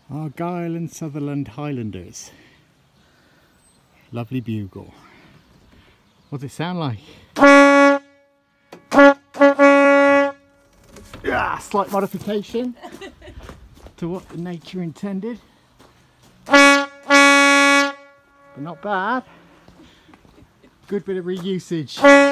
Argyll and Sutherland Highlanders. Lovely bugle. What does it sound like? Yeah, slight modification to what the nature intended. But not bad. Good bit of reusage.